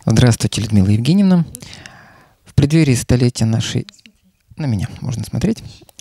Здравствуйте, Людмила Евгеньевна. В преддверии столетия нашей... На меня можно смотреть.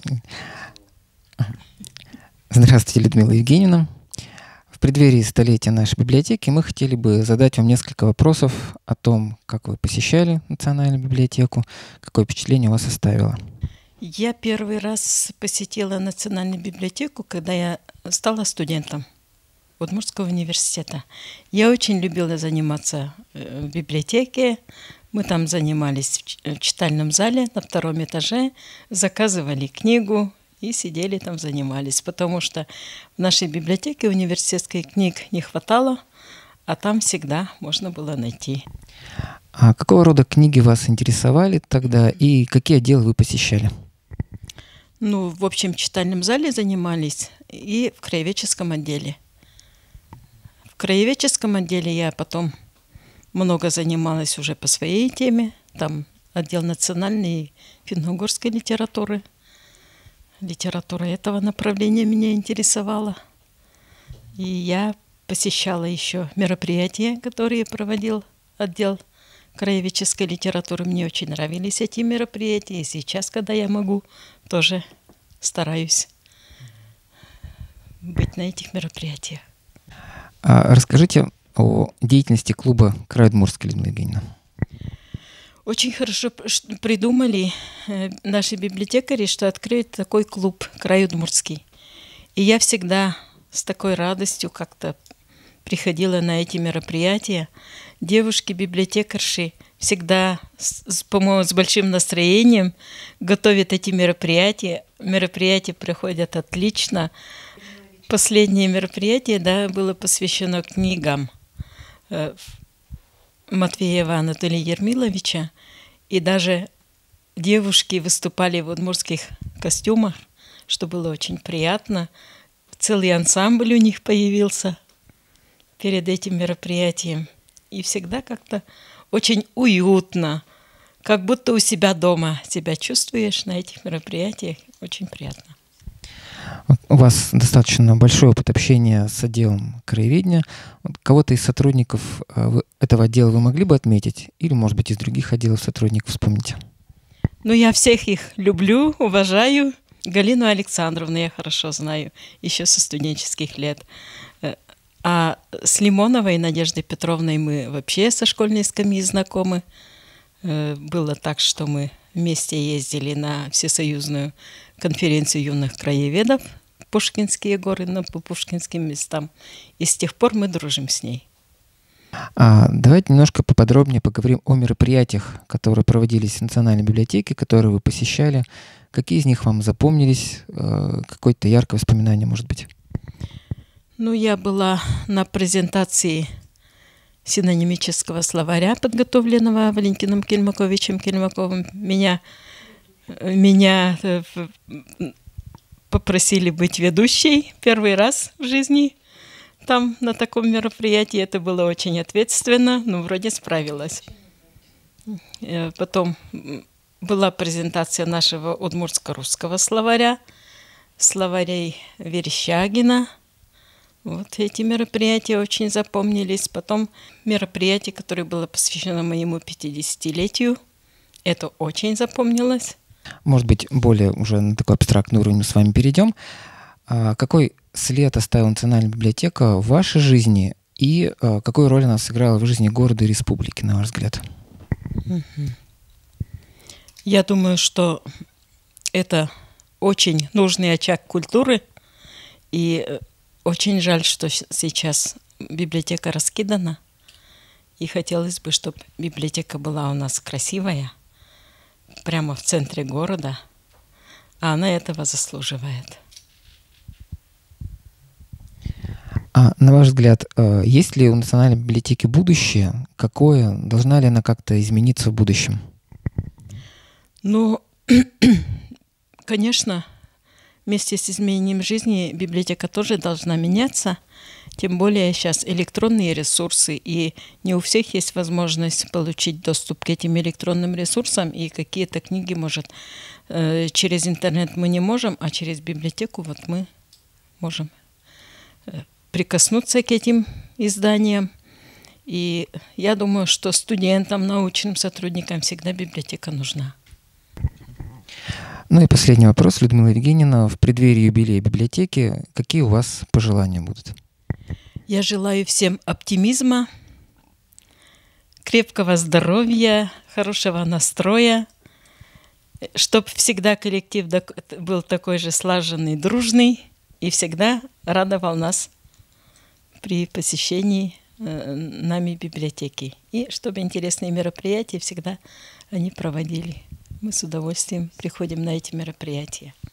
Здравствуйте, Людмила Евгеньевна. В преддверии столетия нашей библиотеки мы хотели бы задать вам несколько вопросов о том, как вы посещали Национальную библиотеку, какое впечатление у вас оставило. Я первый раз посетила Национальную библиотеку, когда я стала студентом Удмуртского университета. Я очень любила заниматься в библиотеке. Мы там занимались в читальном зале на втором этаже, заказывали книгу и сидели там, занимались. Потому что в нашей библиотеке университетской книг не хватало, а там всегда можно было найти. А какого рода книги вас интересовали тогда и какие отделы вы посещали? Ну, в общем читальном зале занимались и в краеведческом отделе. В краеведческом отделе я потом много занималась уже по своей теме. Там отдел национальной и финно-угорской литературы. Литература этого направления меня интересовала. И я посещала еще мероприятия, которые проводил отдел краеведческой литературы. Мне очень нравились эти мероприятия. И сейчас, когда я могу, тоже стараюсь быть на этих мероприятиях. Расскажите о деятельности клуба «Край Удмуртский», Людмила Евгеньевна. Очень хорошо придумали наши библиотекари, что открыли такой клуб «Край Удмуртский». И я всегда с такой радостью как-то приходила на эти мероприятия. Девушки-библиотекарши всегда, по-моему, с большим настроением готовят эти мероприятия. Мероприятия проходят отлично. Последнее мероприятие, да, было посвящено книгам Матвеева Анатолия Ермиловича. И даже девушки выступали в удмуртских костюмах, что было очень приятно. Целый ансамбль у них появился перед этим мероприятием. И всегда как-то очень уютно, как будто у себя дома себя чувствуешь на этих мероприятиях. Очень приятно. У вас достаточно большой опыт общения с отделом краеведения. Кого-то из сотрудников этого отдела вы могли бы отметить? Или, может быть, из других отделов сотрудников вспомните? Ну, я всех их люблю, уважаю. Галину Александровну я хорошо знаю, еще со студенческих лет. А с Лимоновой Надеждой Петровной мы вообще со школьной скамьи знакомы. Было так, что мы вместе ездили на всесоюзную конференцию юных краеведов в Пушкинские горы, по пушкинским местам. И с тех пор мы дружим с ней. Давайте немножко поподробнее поговорим о мероприятиях, которые проводились в Национальной библиотеке, которые вы посещали. Какие из них вам запомнились? Какое-то яркое воспоминание, может быть? Ну, я была на презентации синонимического словаря, подготовленного Валентином Кельмаковичем Кельмаковым. Меня попросили быть ведущей первый раз в жизни там на таком мероприятии. Это было очень ответственно, но вроде справилась. Потом была презентация нашего удмуртско-русского словаря, словарей Верещагина. Вот эти мероприятия очень запомнились. Потом мероприятие, которое было посвящено моему 50-летию. Это очень запомнилось. Может быть, более уже на такой абстрактный уровень мы с вами перейдем. Какой след оставила Национальная библиотека в вашей жизни и какую роль она сыграла в жизни города и республики, на ваш взгляд? Я думаю, что это очень нужный очаг культуры. И очень жаль, что сейчас библиотека раскидана. И хотелось бы, чтобы библиотека была у нас красивая, прямо в центре города. А она этого заслуживает. На ваш взгляд, есть ли у Национальной библиотеки будущее? Какое? Должна ли она как-то измениться в будущем? Ну, конечно, вместе с изменением жизни библиотека тоже должна меняться. Тем более сейчас электронные ресурсы, и не у всех есть возможность получить доступ к этим электронным ресурсам, и какие-то книги, может, через интернет мы не можем, а через библиотеку вот мы можем прикоснуться к этим изданиям. И я думаю, что студентам, научным сотрудникам всегда библиотека нужна. Ну и последний вопрос, Людмила Евгеньевна. В преддверии юбилея библиотеки какие у вас пожелания будут? Я желаю всем оптимизма, крепкого здоровья, хорошего настроя, чтобы всегда коллектив был такой же слаженный, дружный и всегда радовал нас при посещении нами библиотеки. И чтобы интересные мероприятия всегда они проводили. Мы с удовольствием приходим на эти мероприятия.